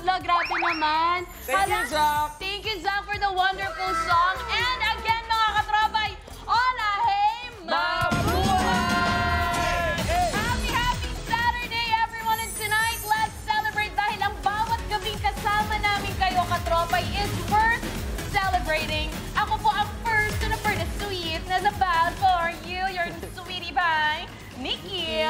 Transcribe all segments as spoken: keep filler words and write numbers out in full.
Liza, grabe naman. Thank you, Zach. Thank you, Zach, for the wonderful song. And again, mga katrabay, hola, hey, mabuhay! Happy, happy Saturday, everyone. And tonight, let's celebrate dahil ang bawat gabing kasama namin kayo, katropay, is worth celebrating. Ako po ang first to the first sweet na the best for you, your sweetie pie, Nikki.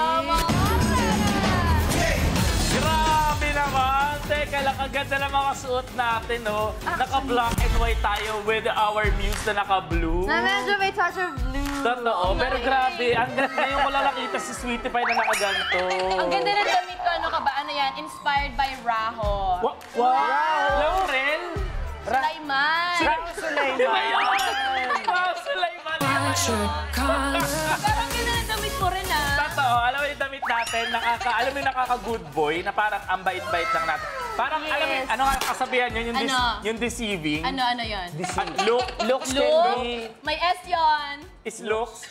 Grabe naman! Teka lang, ang ganda ng mga suot natin, no? Naka-black and white tayo with our muse na naka-blue. Na medyo may touch of blue. Totoo, pero grabe. Ang ganda ngayon ko lang nakita si Sweetie Pie na nakaganto. Ang ganda ng damit ko, ano ka ba? Ano yan? Inspired by Raho. Wow! Wow! Laurel? Sulaiman. Sulaiman! Wow, Sulaiman! Pero ang ganda ng damit mo rin, ah. Totoo, alam mo yung damit natin, nakaka, alam mo yung nakaka-good boy, na parang ang bait-bait lang natin. Parang, Yes. alam mo, ano nga kasabihan yun, yung, Ano? dis- yung deceiving. Ano, ano yun? Ah, look, looks can Look? be, May S yun. is looks.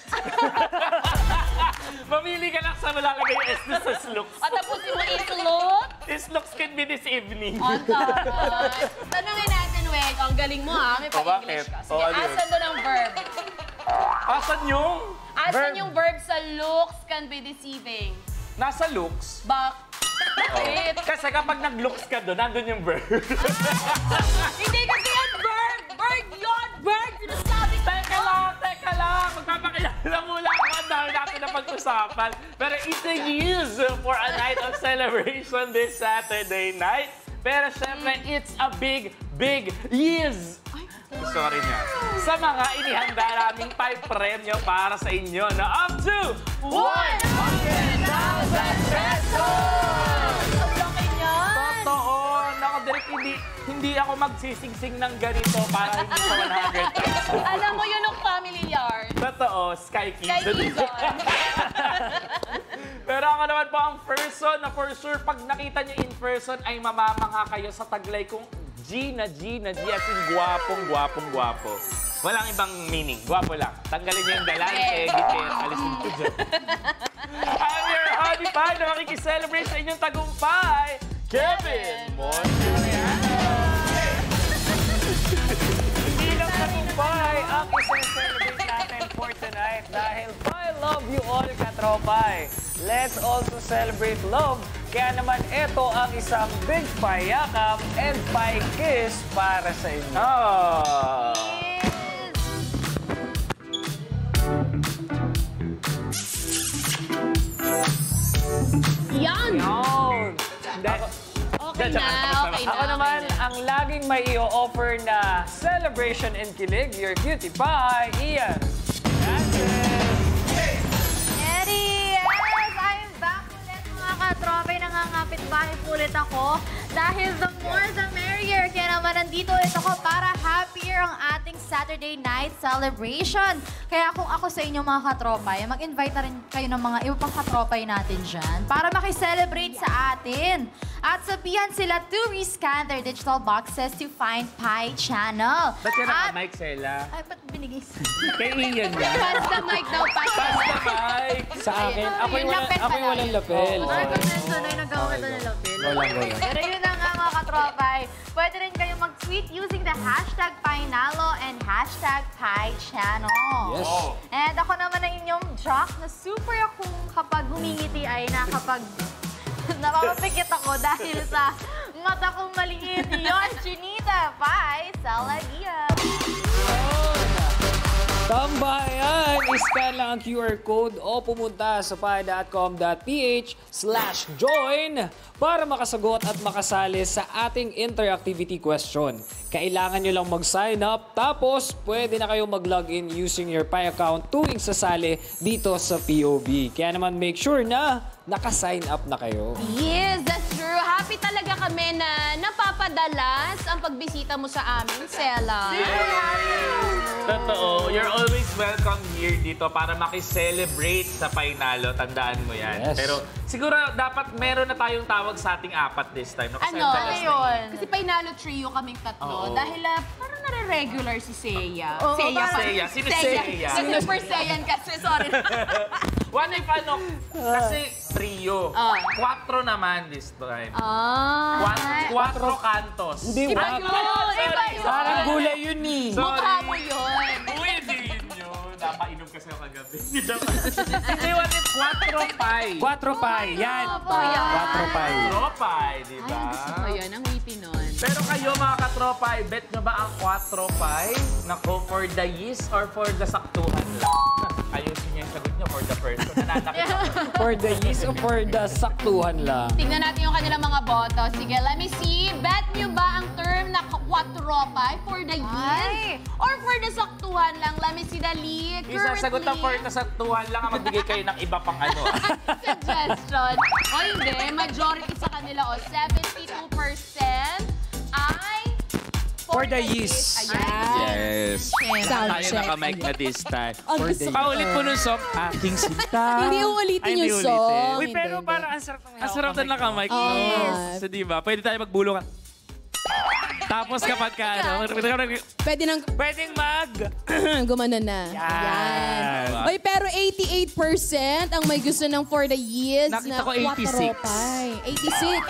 Mamili ka lang sa malalagay yung S doon sa looks. O tapusin mo is look. Is looks can be this evening. On taray. Tanungin natin, Weg. Ang galing mo, ha? May O, pa-English bakit? ka. O, Sige, ano yun? asan doon ang verb? Asan yung? Asan Verb. yung verb sa looks can be deceiving? Nasa looks. Bak. Bakit? Kasi kapag nag-looks ka doon, nandun yung verb. Hindi kasi yan verb! Verb yun! Verb! Sinasabi ko! Teka lang, teka lang. Magpapakilala muna ako. Ang dami natin na pag-usapan. Pero it's a use for a night of celebration this Saturday night. Pero syempre, it's a big, big yes! Gusto ka rin yan. Sa mga inihanda naming five premyo para sa inyo na up to one hundred thousand pesos! Ang laki niyan! Totoo! Naku, direct, hindi, hindi ako magsisingsing ng ganito para hindi sa one hundred thousand. Alam mo yun ang family yard. Totoo, Sky Kids. Kay Izon. Pero ako naman po ang person na for sure, pag nakita nyo in person, ay mamamangha kayo sa taglay kong G na G na G as in gwapong, gwapong, gwapo. Walang ibang meaning. Gwapo lang. Tanggalin nyo yung dalan, edit, edit, alisin ko dyan. I'm your honey pie na makikiselebrate sa inyong tagumpay, Kevin Montreal! Hindi lang tagumpay ang isang-celebrate natin for tonight dahil I love you all, KatroPIE. Let's also celebrate love. Kaya naman ito ang isang big payakap and pie kiss para sa inyo. Oh. Yan! Yun. Okay na, okay na. Ako naman, okay na. ang laging may i-offer na celebration and kilig, your cutie pie, Ian. That's it. Eddie, yes! I'm back ulit mga katropay. Nangangapit bahay po ulit ako. Dahil the more the merrier. Kaya naman nandito ulit ako para happier ang ating Saturday night celebration. Kaya kung ako sa inyo mga katropay, mag-invite na rin kayo ng mga iba pang katropay natin dyan para makiselebrate sa atin. At sabihan sila to rescan their digital boxes to find Pie Channel. Ba't ka At- naka-mic, Sela? Ay, ba't binigay sa... Kay Ian yan. Pass the mic daw, pass the Pass mic. the mic. Sa akin, Ayun, ako'y yung wala, lapel ako'y pala. walang lapel. Ay, pasensya na yung nagawa ko ng lapel. Walang, walang. Pero yun na nga mga katropay. Pwede rin kayo mag-tweet using the hashtag PIEnalo and hashtag Pie Channel. Yes. And ako naman ang inyong jock na super akong kapag humingiti ay na kapag napapapikit ako dahil sa mata kong maliit. Yon, Chinita Pie Salagia. Tambayan! I-scan lang ang Q R code o pumunta sa pie.com.ph slash join para makasagot at makasali sa ating interactivity question. Kailangan nyo lang mag-sign up tapos pwede na kayong mag-login using your Pie account tuwing sasali dito sa P O B. Kaya naman make sure na naka-sign up na kayo. Yes, that's true. Happy talaga kami na napapadalas ang pagbisita mo sa amin, Sela. Totoo. You're always welcome here dito para makiselebrate sa PIEnalo. Tandaan mo yan. Yes. Pero siguro dapat meron na tayong tawag sa ating apat this time. No? Kasi Ano? ang dalas na yun. Kasi PIEnalo trio kaming tatlo. Oo. Dahil uh, parang nare-regular si Seiya. Oo, Seiya pa. Seiya. Sino Seiya? Si Super Saiyan kasi, sorry. What if ano? Kasi trio. Ah. Quattro naman this time. Ah. Quat- Quattro cantos. Hindi, Iba wag. yun! Iba yun! Parang gulay yun eh. Mukha mo yun. Uy, hindi yun yun. Napainom kasi ako kagabi. Hindi, what if quattro pie? Quattro pie. Yan. Opo, yan. Quattro pie. Quattro pie, di Ay, ba? gusto ko yun. Ang witty nun. Pero kayo mga katropay, bet nyo ba ang quattro pie nako for the yeast or for the saktuhan lang? Ayusin niyo yung sagot niyo for the person. Nananakit ako. For the yeast o for the saktuhan lang? Tingnan natin yung kanilang mga boto. Sige, let me see. Bet nyo ba ang term na quattropa for the yeast? Or for the saktuhan lang? Let me see the lead. Isasagot ang for the saktuhan lang ang magbigay kayo ng iba pang ano. Suggestion. O hindi, majority sa kanila, o seventy-two percent ay For the yeast. Ayan. Yes. Sound Tayo check. naka-mic na this time. Ang For gusto the- ko. Paulit mo nung song, aking sinta. Hindi uulitin Ay, yung hindi song. ulitin. Uy, Hindi, pero hindi. parang ang sarap ng Ang sarap na naka-mic. Oo. Yes. So, diba? Pwede tayo magbulong. Tapos kapag ka, ano, Pwede nang Pwedeng mag... gumana na. Yan. Yan. Oy, pero eighty-eight percent ang may gusto ng for the years Nakita na ko eighty-six. quatropay. eighty-six.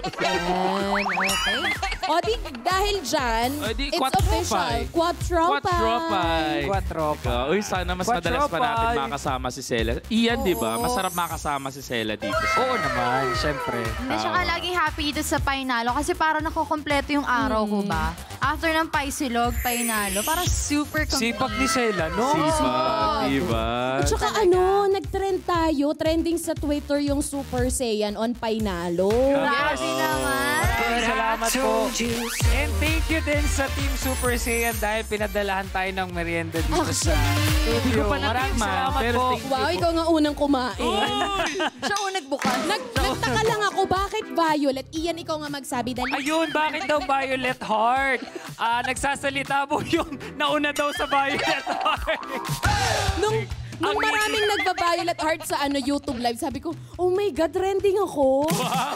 Yan, okay. O di, dahil dyan, O, di, it's quattropay. official. Quattropay. Quattropay. Quattro pie. Uy, sana mas madalas pa natin Quattropay. makasama si Sela. Iyan, di ba? Oo. Masarap makasama si Sela dito. Oo naman, syempre. Hindi, tsaka lagi happy dito sa PIEnalo kasi parang nakukompleto yung araw ko ba? After ng paisilog, PIEnalo, parang super complete. Sipag ni Sela, no? Sipag, di ba? At saka ano, nag-trend tayo. Trending sa Twitter yung Super Saiyan on PIEnalo. Grabe naman. Maraming salamat po. And thank you din sa Team Super Saiyan dahil pinadalahan tayo ng merienda dito sa studio. pa Maraming natikman, salamat pero po. thank you. Wow, ikaw nga unang kumain. Siya unang bukas. Nag nagtaka lang ako, bakit violet? Iyan, ikaw nga magsabi. Dali. Ayun, bakit daw Violet Heart? Ah, nagsasalita po yung nauna daw sa Violet Heart. Nung, nung maraming nagba-violet heart sa ano YouTube live, sabi ko, oh my God, trending ako.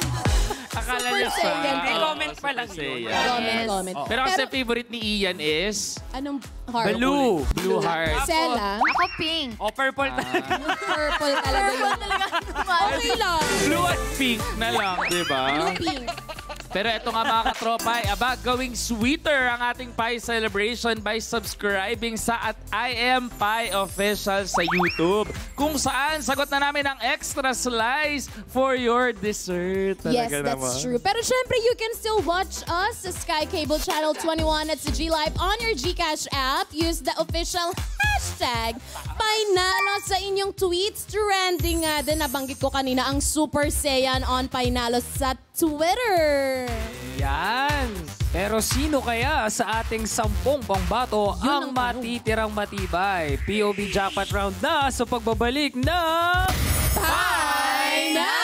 Akala Super niya sa... Saiyan. Hindi, Oo, comment pa lang Super yun. Saiyan. Comment, comment. Pero kasi favorite ni Ian is... Anong heart? Blue. Blue heart. Sela? Ako pink. O, purple talaga. Purple talaga yun. Okay lang. Blue at pink na lang, di ba? Blue pink. Pero ito nga mga katropay, aba, gawing sweeter ang ating Pie celebration by subscribing sa at I Am Pie Official sa YouTube. Kung saan, sagot na namin ang extra slice for your dessert. Yes, Talaga that's naman. true. Pero syempre, you can still watch us sa Sky Cable Channel twenty-one at sa G Live on your GCash app. Use the official hashtag PIEnalo sa inyong tweets. Trending nga din, nabanggit ko kanina, ang Super Saiyan on PIEnalo sa Twitter. Yan. Pero sino kaya sa ating sampung pangbato Yun ang ang tanong. matitirang matibay? P O V Jackpot Round na sa pagbabalik ng... PIEnalo!